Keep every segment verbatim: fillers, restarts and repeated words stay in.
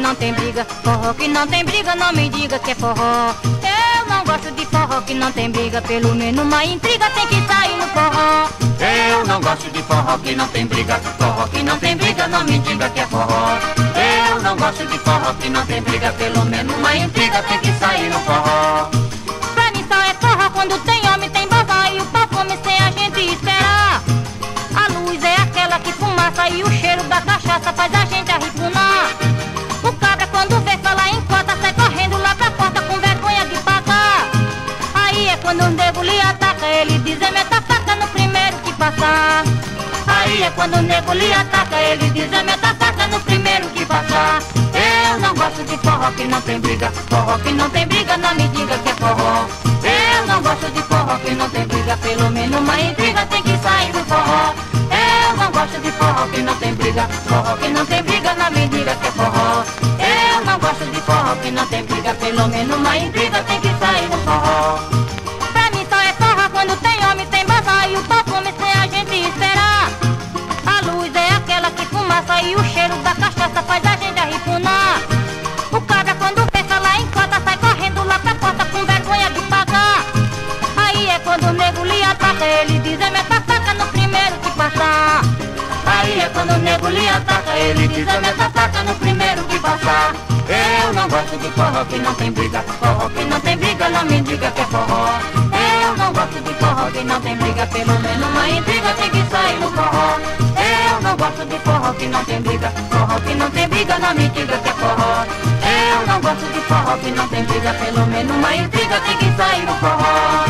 não tem briga, forró que não tem briga, não me diga que é forró. Eu não gosto de forró que não tem briga, pelo menos uma intriga tem que sair no forró. Eu não gosto de forró que não tem briga, forró que não tem briga, não me diga que é forró. Eu não gosto de forró que não tem briga, pelo menos uma intriga tem que sair no forró. Pra mim só é forró quando tem homem, tem babá e o perfume sem a gente esperar. A luz é aquela que fumaça e o cheiro da cachaça faz a gente arripunar. O cabra quando vê falar em cota sai correndo lá pra porta com vergonha de pagar. Aí é quando o nego lhe ataca, ele diz é meta faca no primeiro que passar. Aí é quando o nego lhe ataca, ele diz é meta faca no primeiro que passar. Eu não gosto de forró que não tem briga, forró que não tem briga, não me diga que é forró. Eu não gosto de forró que não tem briga, pelo menos uma intriga tem que sair do forró. Eu não gosto de forró que não tem briga, forró que não tem briga, não me diga que é forró. Eu não gosto de forró que não tem briga, pelo menos uma intriga tem que sair do forró. Pra mim só é forró quando tem homem, tem bazar e o perfume sem a gente esperar. A luz é aquela que fumaça e o cheiro da cachaça faz a gente arripunar. O cabra quando vê falar em cota sai correndo lá pra porta com vergonha de pagar. Aí é quando o nego lhe ataca, ele diz é meta faca no primeiro que passar. Aí é quando o nego lhe ataca, ele diz é meta faca no primeiro que passar. Eu não gosto de forró que não tem briga, forró que não tem briga, não me diga que é forró. Eu não gosto de forró que não tem briga, pelo menos uma intriga tem que sair no forró. Eu não gosto de forró que não tem briga, forró que não tem briga, não me diga que é forró. Eu não gosto de forró que não tem briga, pelo menos uma intriga tem que sair no forró.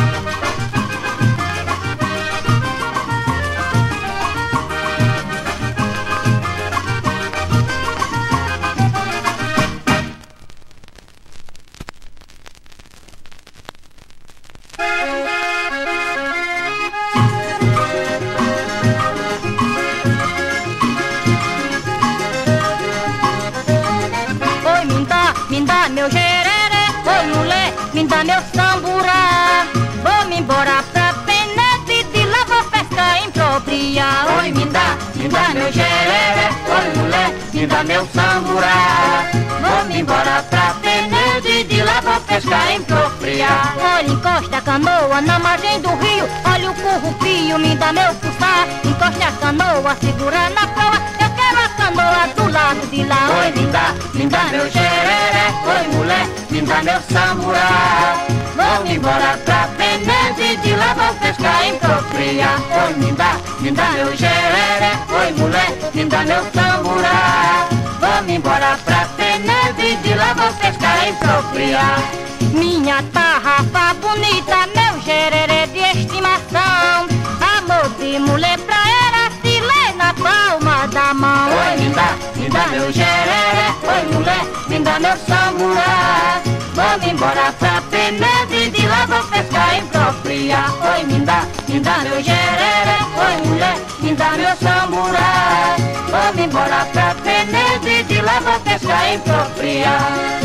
Me dá meu gereré, oi mulher, me dá meu samburá. Vou-me embora pra Penedo, de lá vou pescar impropria. Oi, me dá, me dá meu gereré, oi mulher, me dá meu samburá. Vou-me embora pra Penedo, de lá vou pescar impropria. Olha, encosta a canoa na margem do rio, olha o currupio, me dá meu puçá. Encosta a canoa, segura na proa, eu quero a canoa do lado de lá. Oi, me dá, me dá meu gereré, oi mulher, me dá meu samburá. Vou-me embora pra Penedo, de lá vou pescar impropria. Oi, me dá, me dá meu gereré, oi mulher, me dá meu samburá. Vou-me embora pra Penedo, de lá vou pescar impropria. Minha tarrafa bonita, meu gereré de estimação. Amor de mulher pra era, se lê na palma da mão. Oi, me dá, me dá meu gereré, oi mulher, me dá meu samburá. Vou-me embora pra Penedo, de lá vou pescar impropria. Oi, me dá, me dá meu gereré, oi mulher, me dá meu samburá. Vou-me embora pra Penedo, de lá vou pescar impropria.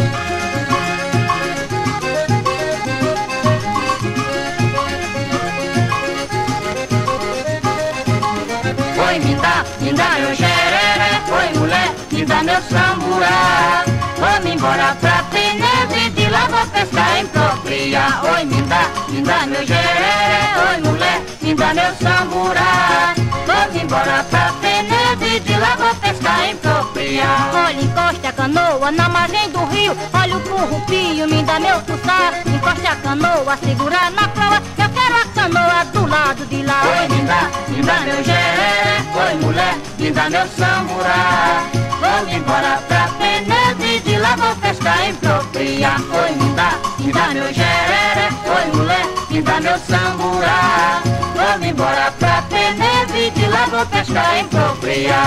Oi, me dá, me dá meu gereré, oi mulher, me dá meu samburá. Vou-me embora pra Penedo, de lá vou pescar impropria. Oi, me dá, me dá meu gereré, oi mulher, me dá meu samburá. Vou-me embora pra Penedo, de lá vou pescar impropria. Olha, encosta a canoa na margem do rio, olha o currupio, me dá meu puçá. Encosta a canoa, segura na proa, eu quero a canoa do lado de lá. Oi, me dá, me dá meu gereré, oi mulher, me dá meu samburá. Vou-me embora pra Penedo, de lá vou pescar impropria. Oi, me dá, me dá meu gereré, oi mulher, me dá meu samburá. Vou-me embora pra Penedo, de lá vou pescar impropria.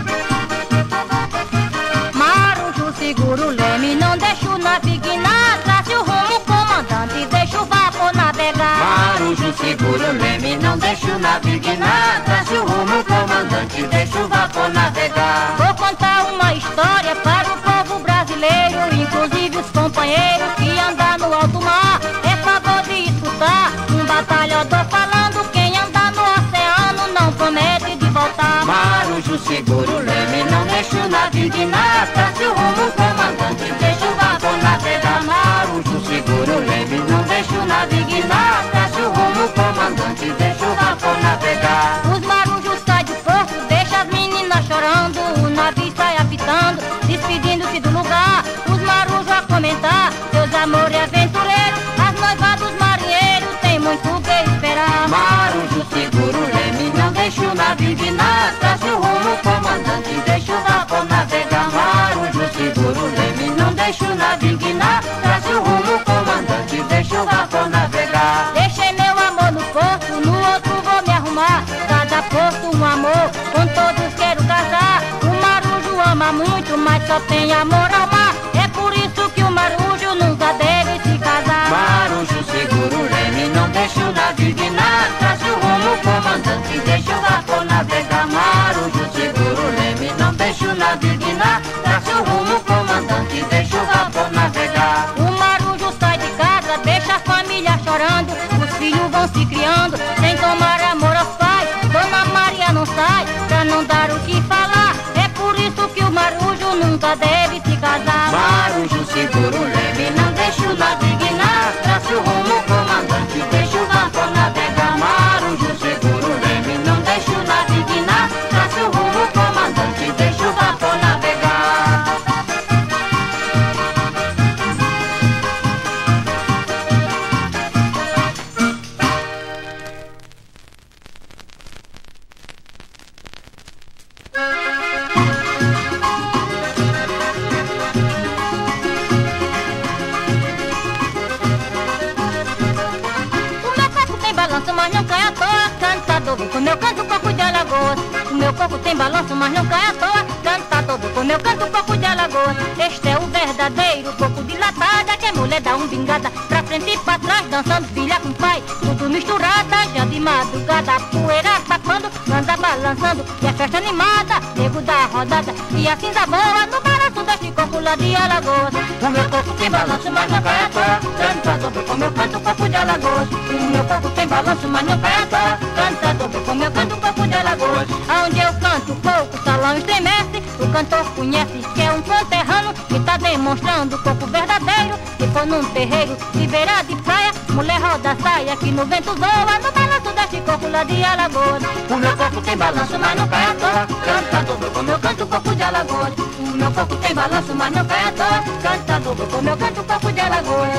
Marujá segura o leme, não deixa o navio guinar atrás. Marujo, segura o leme, não deixa o navio guinar. Trace o rumo, comandante, deixa o vapor navegar. Vou contar uma história para o povo brasileiro, inclusive os companheiros que andam no alto mar. É favor de escutar um batalhador falando: quem anda no oceano não promete de voltar. Marujo, segura o leme, não deixa o navio guinar. Trace o rumo, comandante, deixa o vapor navegar. Marujo, segura o leme, não deixa o navio guinar. Trace o rumo, comandante, deixa o vapor navegar. Os marujos saem do porto, deixa as meninas chorando. O navio sai apitando, despedindo-se do lugar. Os marujos a comentar seus amores aventureiros. As noivas dos marinheiros tem muito que esperar. Marujo, segura o leme, não deixa o navio guinar. Trace o rumo, comandante, deixa o vapor navegar. Marujo, segura o leme, não deixa o navio guinar. Trace o rumo, comandante, deixa o vapor navegar. Deixei meu amor no porto, no outro vou me arrumar. Cada porto um amor, com todos quero casar. O marujo ama muito, mas só tem amor ao mar. É por isso que o marujo nunca deve se casar. Marujo, segura o leme, não deixa o navio guinar. Trace o rumo, comandante, deixa o vapor navegar. Marujo, segura o leme, não deixa o navio guinar. Trace o rumo, comandante, deixa o vapor navegar. O marujo sai de casa, deixa a família chorando. Os filhos vão se criando, sem tomar amor aos pais. Dona Maria não sai, pra não dar o que falar. É por isso que o marujo nunca deve se casar. Marujo, segura o leme, não deixa o navio guinar. Trace o rumo, comandante, deixa o vapor navegar. Marujo, segura o leme, não deixa o navio guinar. Trace o rumo, comandante, deixa o vapor navegar. Mas não cai à toa, cantador, com meu canto coco de Alagoas. O meu coco tem balanço, mas não cai à toa, cantador, com meu canto coco de Alagoas. Este é o verdadeiro coco de latada, que é mulher da umbingada, pra frente e pra trás, dançando filha com pai, tudo misturada, já de madrugada, a poeira tapando, anda balançando, e a festa animada, nego da rodada, e a cinza boa no balanço deste coco lá de Alagoas. O meu coco tem balanço, mas não cai à toa, cantador, com meu canto coco de Alagoas. O meu coco tem balanço, mas não cai à toa, cantador, como eu canto coco de Alagoas. Aonde eu canto coco, o salão estremece. O cantor conhece que é um conterrâneo, que tá demonstrando o coco verdadeiro. Se for num terreiro de beira de praia, mulher roda a saia que no vento voa, no balanço deste coco lá de Alagoas. O meu coco tem balanço, mas não cai à toa, cantador, como eu canto coco de Alagoas. O meu coco tem balanço, mas não cai à toa, cantador, como eu canto coco de Alagoas.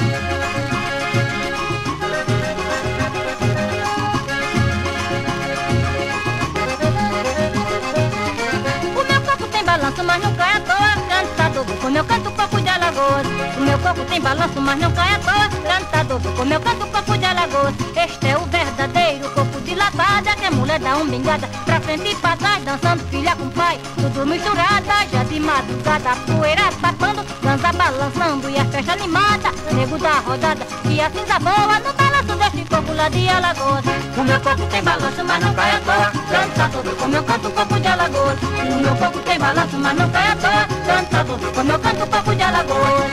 Mas não cai à toa, cantador, como eu canto coco de Alagoas. O meu coco tem balanço, mas não cai à toa, cantador, como eu canto coco de Alagoas. Este é o verdadeiro coco de latada, que é mulher da umbingada, pra frente e pra trás, dançando filha com pai, tudo misturada, já de madrugada, a poeira tapando, dança balançando e a festa animada, nego da rodada, e a cinza boa no balanço deste coco lá de Alagoas. O meu coco tem balanço, mas não cai à toa, cantador, como eu canto coco de Alagoas. O meu coco tem balanço, mas não cai à toa, cantador, como eu canto coco de Alagoas.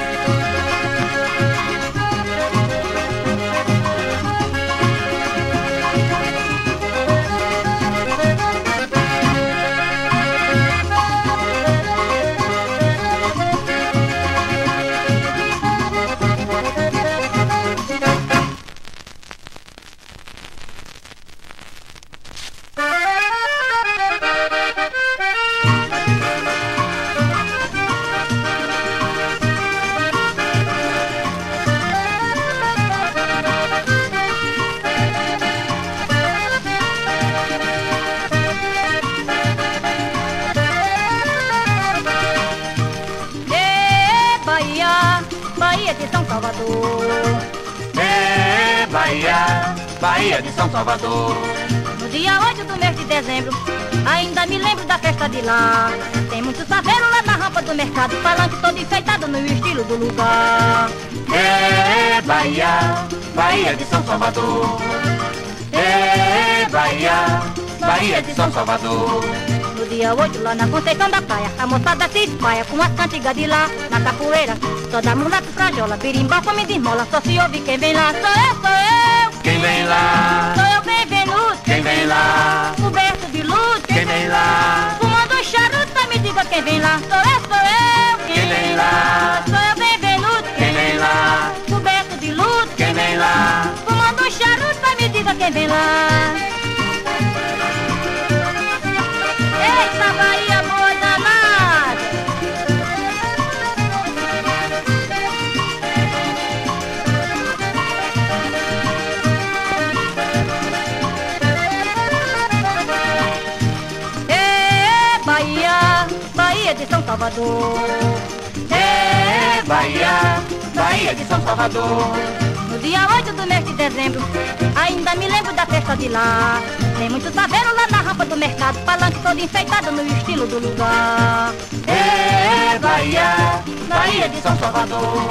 Bahia de São Salvador. É Bahia, Bahia de São Salvador. No dia oito do mês de dezembro, ainda me lembro da festa de lá. Tem muito saveiro lá na rampa do mercado, palanque todo enfeitado no estilo do lugar. É Bahia, Bahia de São Salvador. É Bahia, Bahia de São Salvador. No dia oito lá na Conceição da Praia, a moçada se espalha com as cantigas de lá. Na capoeira, só dá mulato, frajola, birimbau, come de esmola, só se ouve quem vem lá. Sou eu, sou eu. Quem vem lá? Sou eu, bem venuto. Quem vem lá? Coberto de luz. Quem vem lá? Fumando um charuto, me diga quem vem lá. Sou eu, sou eu. Quem vem lá? Sou eu, bem venuto. Quem vem lá? Coberto de luz. Quem vem lá? Fumando um charuto, me diga quem vem lá. Eita, Bahia boa danada. É Bahia, Bahia de São Salvador. É Bahia, Bahia de São Salvador. No dia oito do mês de dezembro, ainda me lembro da festa de lá. Tem muito saveiro lá na rampa do mercado, palanque todo enfeitado no estilo do lugar. É Bahia, Bahia de São Salvador.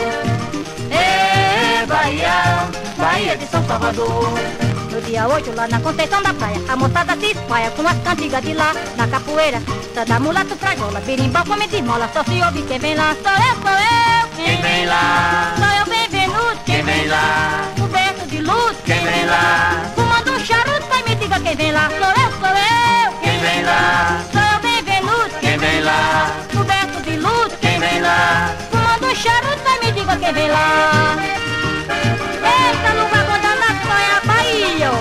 É Bahia, Bahia de São Salvador. No dia oito lá na Conceição da Praia, a moçada se espalha com as cantigas de lá. Na capoeira, só dá mulato, frajola, birimbau, come de esmola, só se ouve quem vem lá. Sou eu, sou eu. Quem vem lá? Sou eu, bem venuto. Quem vem lá? Coberto de luz. Quem vem lá? Fumando um charuto, vai me diga quem vem lá. Sou eu, sou eu. Quem vem lá? Sou eu, bem venuto. Quem vem lá? Coberto de luz. Quem vem lá? Fumando um charuto, vai me diga quem vem lá. Eita, lugar bom danado, só é a Bahia.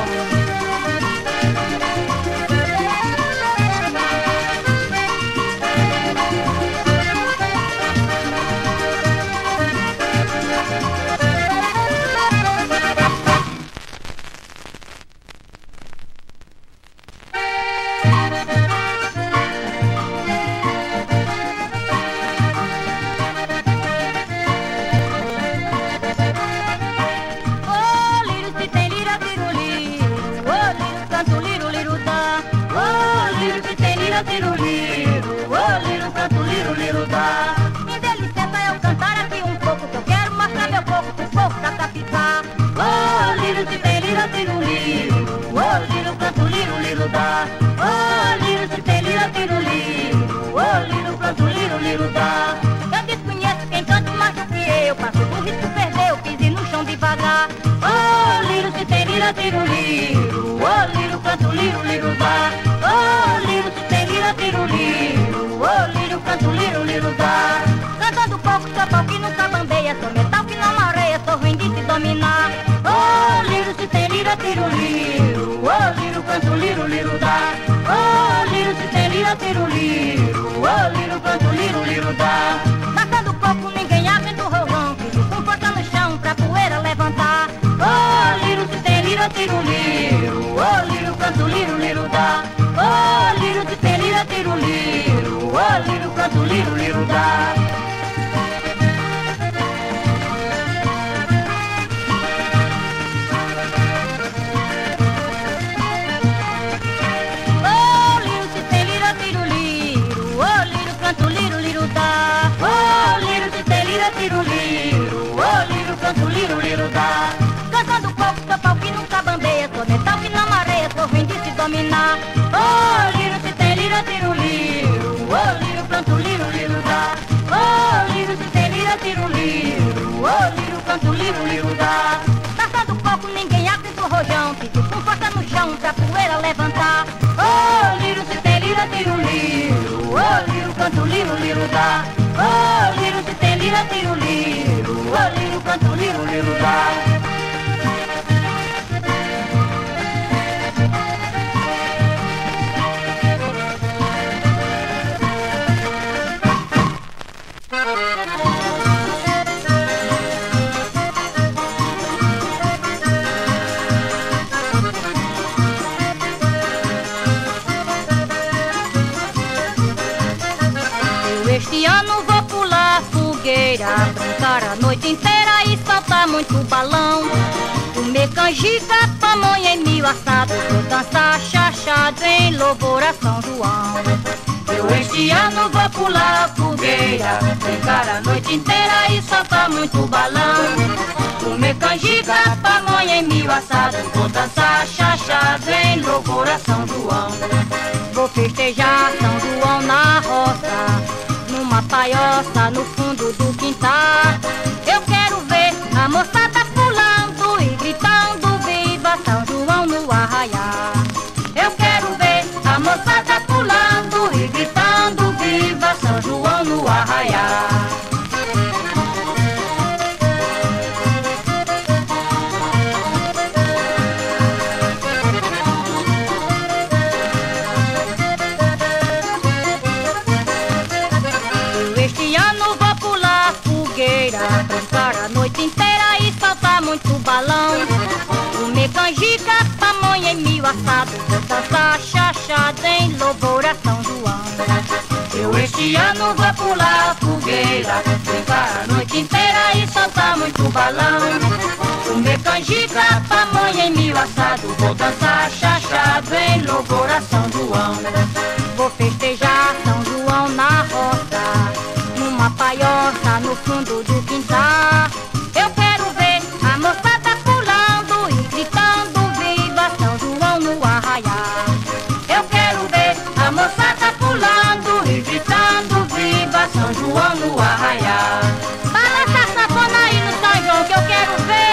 Liro, liro, ô liro, canto, liro, liro, dá. Me dê licença eu cantar aqui um pouco, que eu quero mostrar meu corpo pro povo da capital. Ô liro, se tem lira, tiro, liro, ô liro, canto, liro, liro, dá. Ô liro, se tem lira, tiro, liro, ô liro, canto, liro, liro, dá. Eu desconheço quem canta mais do que eu, passo por risco, perdeu, pise no chão devagar. Ô liro, se tem lira, tiro, liro, ô liro, canto, liro, liro, dá. Ô liro, se tem lira, tiro, liro, ô liro, canto, liro, liro, dá. Cantando pouco, sou pau que nunca bambeia, sou metal que não mareia, sou ruim de se dominar. Ô liro, se tem lira, tiro, liro, ô liro, canto, liro, liro, dá. Ô liro, se tem lira, tiro, liro, ô liro, canto, liro, liro, dá. Cantando pouco, ninguém abre do rolão, piso com força no chão pra poeira levantar. Ô liro, se tem lira, tiro, liro, ô liro, canto, liro, liro, dá. Ô liro, se tem lira, tiro, liro, ô liro, canto, liro, liro, dá. Ô liro, se tem lira, tiro, liro, ô liro, canto, liro, liro, dá. Ô liro, se tem lira, tiro, liro, ô liro, canto, liro, liro, dá. Cantando pouco, sou pau que nunca bambeia, sou metal que não mareia, sou ruim de se dominar. Ô liro, se tem lira, tiro, liro, ô liro, canto, liro, liro, dá. Ô liro, se tem lira, tiro, liro, ô liro, canto, liro, liro, dá. Cantando pouco, ninguém abre do rojão, piso com força no chão pra poeira levantar. Ô liro, se tem lira, tiro, liro, ô liro, canto, liro, liro, dá. Ô liro, se tem lira, tiro, liro, ô liro, canto, liro, liro, dá. Eu este ano vou pular fogueira fogueira, brincar a noite inteira e soltar muito balão. Comer canjica, pamonha e milho assado, vou dançar chachado em louvor a São João. Eu este ano vou pular a fogueira, brincar a noite inteira e soltar muito balão. Comer canjica, pamonha e milho assado, vou dançar chachado em louvor a São João. Vou festejar São João na roça, numa paioça no fundo do quintal. Eu quero ver a moçada pulando e gritando viva São João no arraial. Eu quero ver a moçada pulando e gritando viva São João no arraial. Brincar a noite inteira e soltar muito balão. Comer canjica, pamonha e milho assado, vou dançar chachado em louvor a São João. Eu este ano vou pular a fogueira, brincar a noite inteira e soltar muito balão. Comer canjica, pamonha e milho assado, vou dançar chachado em louvor a São João. Vou festejar São João na roça, numa paioça no fundo do quintal. Eu quero ver a moçada pulando e gritando viva São João no arraial. Eu quero ver a moçada pulando e gritando viva São João no arraial. Balança a sanfona aí no São João que eu quero ver.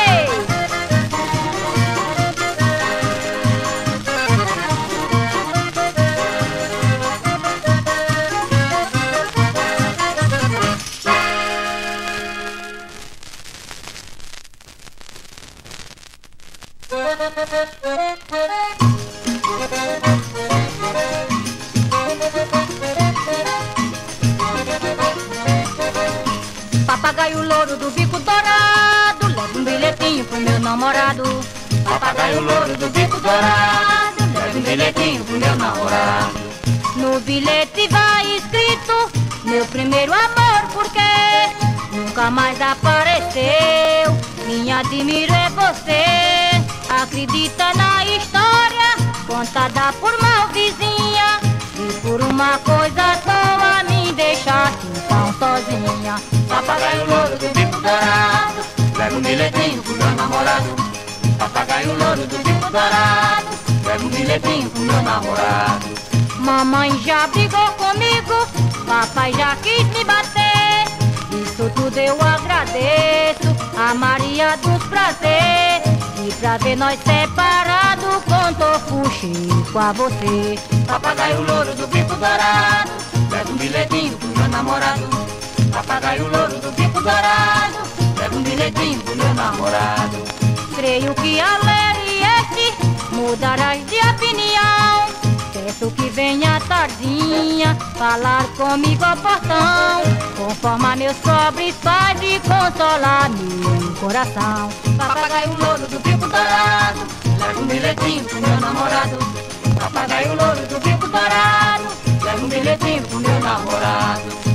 Papagaio louro do bico dourado, leva um bilhetinho pro meu namorado. Papagaio louro do bico dourado, leva um bilhetinho pro meu namorado. No bilhete vai escrito meu primeiro amor, porque nunca mais apareceu. Quem admiro é você, acredita na história contada por uma vizinha, e por uma coisa boa me deixaste tão sozinha. Papagaio louro do bico dourado, leva um bilhetinho pro meu namorado. Papagaio louro do bico dourado, leva um bilhetinho pro meu namorado. Mamãe já brigou comigo, papai já quis me bater. Isso tudo eu agradeço a Maria dos Prazeres. E pra ver nós separados, contou fuxico a você. Papagaio louro do bico dourado, leva um bilhetinho pro meu namorado. Papagaio louro do bico dourado, leva um bilhetinho pro meu namorado. Creio que a Leriette mudarás de opinião. Peço que venha tardinha falar comigo ao portão, conforme meus pobres pais e consolar meu coração. Papagaio louro do bico dourado, leva um bilhetinho pro meu namorado. Papagaio louro do bico dourado, leva um bilhetinho pro meu namorado.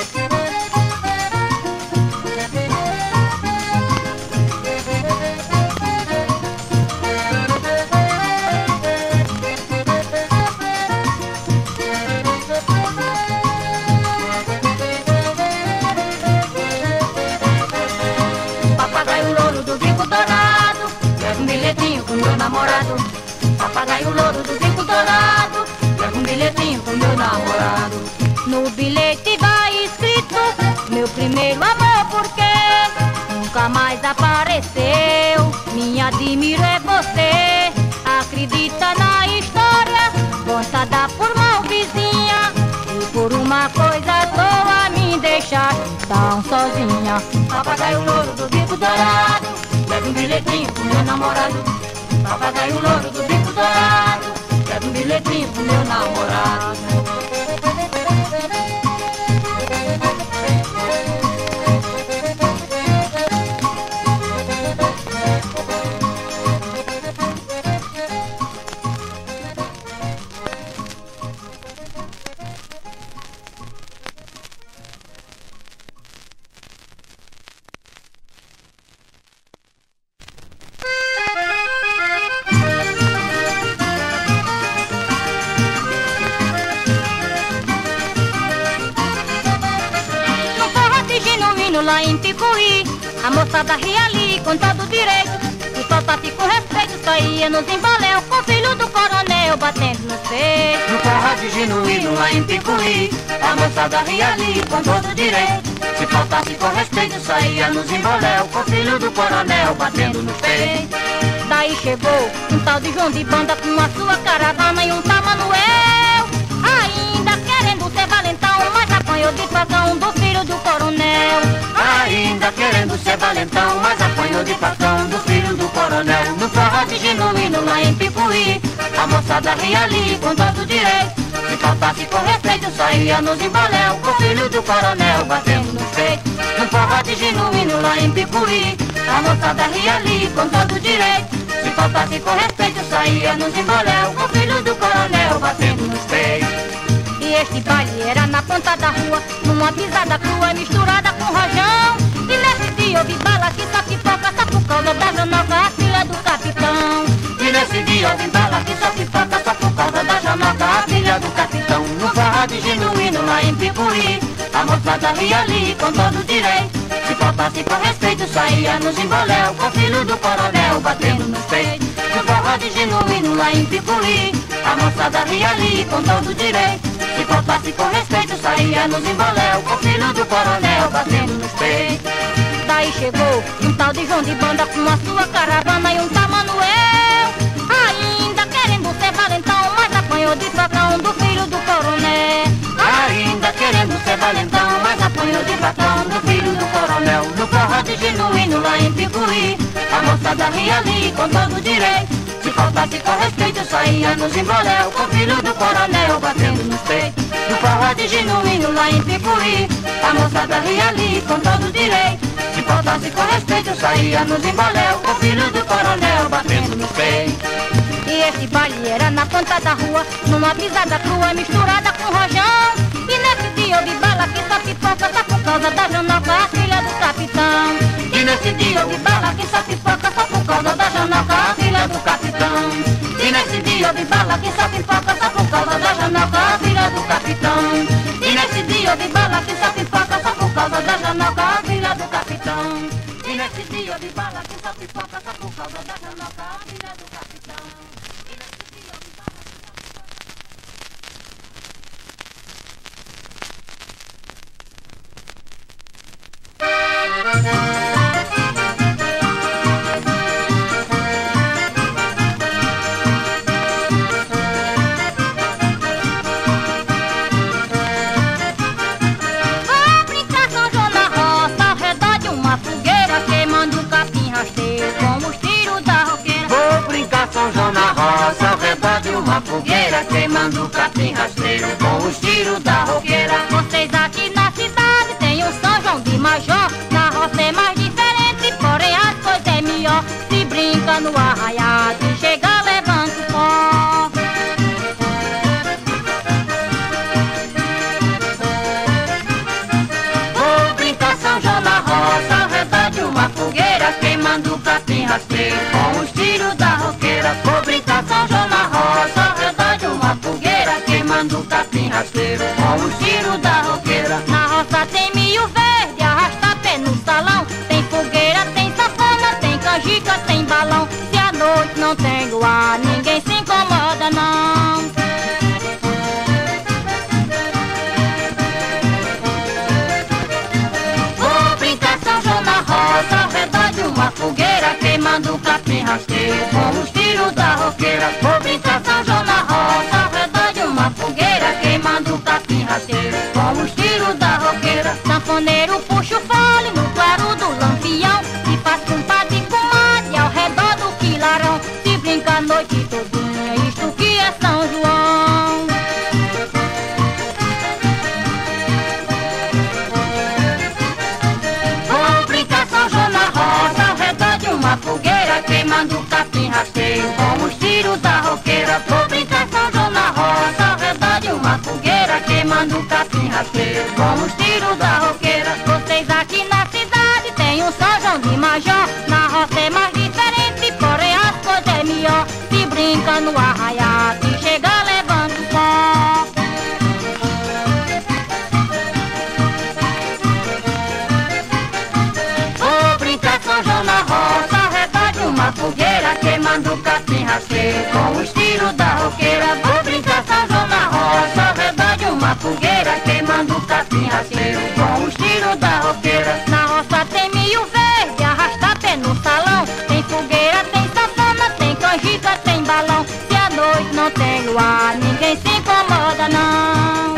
Namorado, papagaio louro do bico dourado, leva um bilhetinho pro meu namorado. No bilhete vai escrito meu primeiro amor, porque nunca mais apareceu. Me admiro é você, acredita na história contada por uma vizinha, e por uma coisa boa me deixaste tão sozinha. Papagaio louro do bico dourado, leva um bilhetinho pro meu namorado. Papagaio louro do bico dourado, leva um bilhetinho pro meu namorado. lá em Picuí. A moçada ria ali com todo direito. Se faltasse com respeito, saía nos embaléu com o filho do coronel batendo no peito. No forró de genuíno lá em Picuí, a moçada ria ali com todo direito. Se faltasse com respeito, saía nos embaléu com o filho do coronel batendo no peito. Daí chegou um tal de João de Banda com a sua caravana e um tal Manuel, ainda querendo ser valentão, mas apanhou de facão do filho do coronel. Ainda querendo ser valentão, mas apanhou de facão do filho do coronel. No forró de genuíno lá em Picuí, a moçada ria ali com todo direito. Se faltasse com respeito, saía nos embaléu com o filho do coronel batendo no peito. No forró de genuíno lá em Picuí, a moçada ria ali com todo direito. Se faltasse com respeito, saía nos embaléu com o filho do coronel batendo nos peitos. E este baile era na ponta da rua, numa pisada crua misturada com rojão. E nesse dia houve bala que só pipoca, só por causa da Janoca, a filha do capitão. E nesse dia houve bala que só pipoca, só por causa da Janoca, a filha do capitão. No forró de genuíno lá em Picuí, a moçada ria ali com todo direito. Se faltasse com respeito, saía nos embaléu com o filho do coronel batendo nos peitos. No forró de genuíno lá em Picuí, a moçada ria ali com todo direito. Se faltasse com respeito, saía nos embaléu com o filho do coronel batendo nos peitos. Daí chegou um tal de João de Banda com a sua caravana e um tal Manuel, ainda querendo ser valentão, mas apanhou de facão do filho do coronel. Ainda querendo ser valentão, mas apanhou de facão do filho do coronel. No forró de genuíno lá em Picuí, a moçada ria ali com todo direito. Se faltasse com respeito, saía nos embaléu com o filho do coronel batendo nos peitos. No forró de genuíno lá em Picuí, a moçada ria ali com todo direito. Se faltasse com respeito, saía nos embaléu com o filho do coronel batendo nos peitos. E esse baile era na ponta da rua, numa pisada crua misturada com rojão. E nesse dia houve bala que só pipoca, só por causa da Janoca, a filha do capitão. E nesse dia houve bala que só pipoca, só por causa da Janoca, a filha do capitão. E nesse dia houve bala que só pipoca, só por causa da Janoca, a filha do capitão. E nesse dia houve bala que só pipoca, só por causa da Janoca, a filha do capitão. E nesse dia houve bala que só pipoca, só por causa da Janoca, a filha do capitão. São João na roça, ao redor de uma fogueira, queimando capim rasteiro com os tiros da roqueira. Vocês aqui na cidade tem o São João de Major, na roça é mais diferente, porém as coisas é melhor. Se brinca no arraiado e chega levanta o pó. Vou brincar São João na roça, ao redor de uma fogueira, queimando capim rasteiro com os tiros da roqueira. Vou brincar São João na roça, ao redor de uma fogueira, queimando capim rasteiro com os tiros da roqueira. Na roça tem milho verde, arrasta pé no salão. Tem fogueira, tem sanfona, tem canjica, tem balão. Se à noite não tem luar, ninguém se incomoda não. Vou brincar São João na roça, ao redor de uma fogueira, queimando capim rasteiro com os tiros da roqueira. Vou brincar São João na roça, ao redor de uma fogueira, queimando capim rasteiro com os tiros da roqueira. Sanfoneiro puxa o fole no claro do lampião e faz compadre com mate ao redor do quilarão. Se brinca a noite todinha, isto que é São João. Vou brincar São João na roça, ao redor de uma fogueira, queimando capim rasteiro com os tiros da roqueira. Vou brincar São João na roça, ao redor de uma fogueira, queimando capim rasteiro com os tiros da roqueira. Vocês aqui na cidade tem o São João de Major, na roça é mais diferente, porém as coisas é melhor. Se brinca no arraiado e chega levanta o pó. fogueira, queimando o capim rasteiro. Com o estilo da roqueira, vou brincar São João na roça, ao redor de uma fogueira, queimando o capim rasteiro. Com o estilo da roqueira. Na roça tem milho verde, arrasta pé no salão. Tem fogueira, tem sanfona, tem canjica, tem balão. Se a noite não tem luar, ninguém se incomoda não.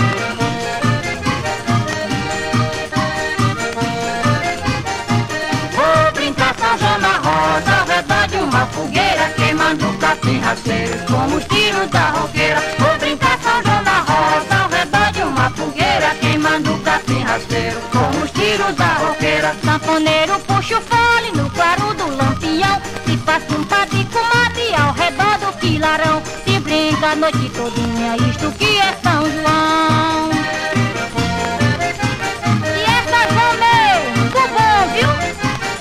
Vou brincar São João na roça, ao redor de uma fogueira, queimando o capim rasteiro. Com os tiros da roqueira. Vou brincar São João na roça, ao redor de uma fogueira, queimando o capim rasteiro. Com os tiros da roqueira. Sanfoneiro puxa o fole no claro do lampião. Se faz um padre com madre ao redor do quilarão. Se brinca a noite todinha, isto que é São João. E é São João meu, muito bom, viu?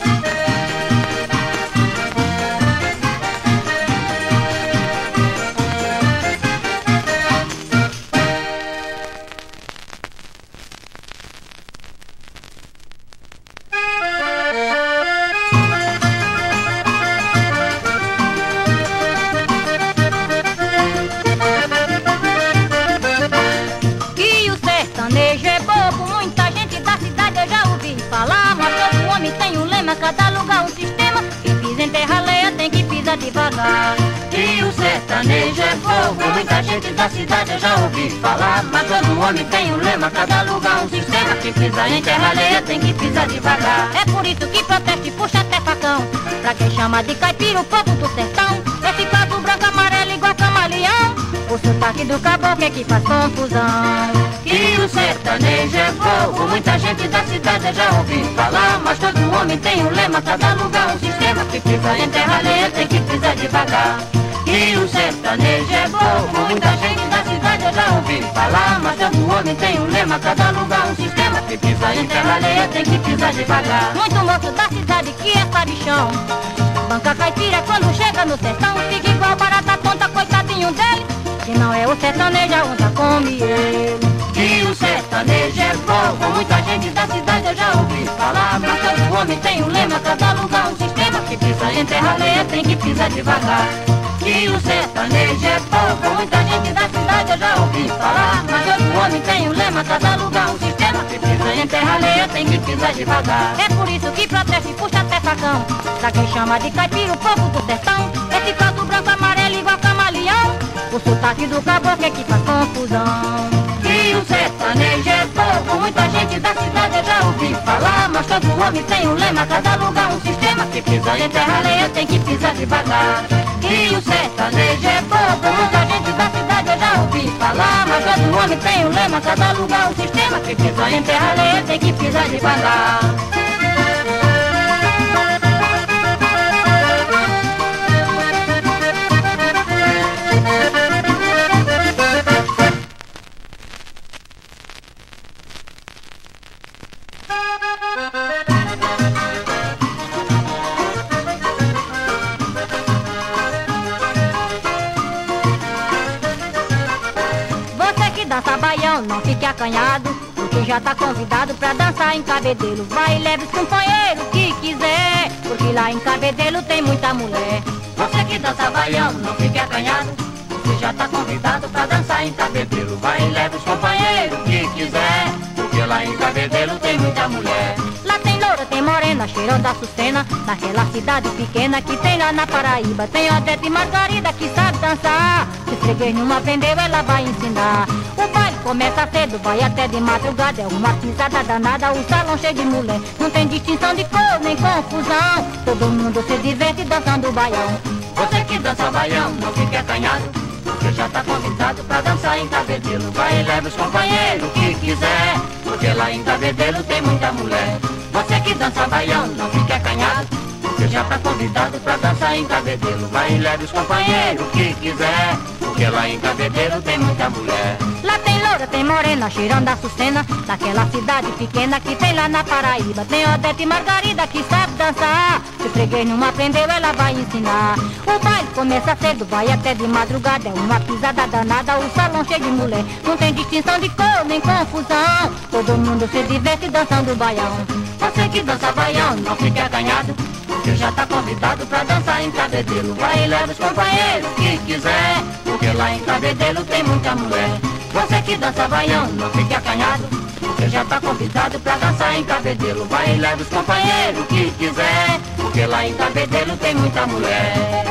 Cada lugar um sistema, quem pisa em terra alheia tem que pisar devagar. E o sertanejo é fogo, muita gente da cidade eu já ouvi falar. Mas todo homem tem um lema, cada lugar um sistema. Quem pisa em terra alheia tem que pisar devagar. É por isso que protesta e puxa até facão. Pra quem chama de caipira o povo do sertão. Esse caso branco, amarelo igual camaleão. O sotaque do caboclo é que faz confusão. E o sertanejo é fogo, muita gente da cidade eu já ouvi falar. Mas todo homem tem um lema, cada lugar um sistema. Quem pisa em terra alheia tem que pisar devagar. E o sertanejo é fogo, muita gente da cidade eu já ouvi falar. Mas todo homem tem um lema, cada lugar um sistema. Quem pisa em terra alheia tem que pisar devagar. Muito moço da cidade que é sabichão, banca caipira quando chega no sertão. Fica igual barata tonta, coitadinho dele. Se não é o sertanejo, a onda come ele. E o sertanejo é fogo, muita gente da cidade eu já ouvi falar. Mas todo homem tem um lema, cada lugar um sistema. Quem pisa em terra alheia tem que pisar devagar. E o sertanejo é fogo, muita gente da cidade eu já ouvi falar. Mas todo homem tem um lema, cada lugar um sistema. Quem pisa em terra alheia tem que pisar devagar. É por isso que protesta e puxa até facão. Pra quem chama de caipira o povo do sertão. Esse caldo branco, amarelo igual camaleão. O sotaque do caboclo é que faz confusão. E o sertanejo é fogo, muita gente da cidade eu já ouvi falar. Mas todo homem tem um lema, cada lugar um sistema. Quem pisa em terra alheia tem que pisar devagar. E o sertanejo é fogo, muita gente da cidade eu já ouvi falar. Mas todo homem tem um lema, cada lugar um sistema. Quem pisa em terra alheia tem que pisar devagar. Dança baião, não fique acanhado, porque já tá convidado pra dançar em Cabedelo. Vai e leve os companheiros que quiser, porque lá em Cabedelo tem muita mulher. Você que dança baião, não fique acanhado, você já tá convidado pra dançar em Cabedelo. Vai e leve os companheiros que quiser, porque lá em Cabedelo tem muita mulher. Lá tem loura, tem morena, cheirando a Açucena, naquela cidade pequena que tem lá na Paraíba. Tem Odete e Margarida que sabe dançar, se freguês não aprendeu ela vai ensinar. O baile começa cedo, vai até de madrugada, é uma pisada danada, o salão cheio de mulher. Não tem distinção de cor nem confusão, todo mundo se diverte dançando baião. Você que dança baião, não fique acanhado, porque já tá convidado pra dançar em Cabedelo. Vai e leva os companheiros que quiser, porque lá em Cabedelo tem muita mulher. Você que dança baião, não fique acanhado, porque já tá convidado pra dançar em Cabedelo. Vai e leve os companheiros que quiser, porque lá em Cabedelo tem muita mulher. Lá tem loura, tem morena, cheirando a Açucena, naquela cidade pequena que tem lá na Paraíba. Tem Odete e Margarida que sabe dançar, se freguês não aprendeu ela vai ensinar. O baile começa cedo, vai até de madrugada, é uma pisada danada, o salão cheio de mulher. Não tem distinção de cor nem confusão, todo mundo se diverte dançando baião. Você que dança baião, não fique acanhado, porque já tá convidado pra dançar em Cabedelo. Vai e leva os companheiros que quiser, porque lá em Cabedelo tem muita mulher. Você que dança baião, não fique acanhado, porque já tá convidado pra dançar em Cabedelo. Vai e leva os companheiros que quiser, porque lá em Cabedelo tem muita mulher.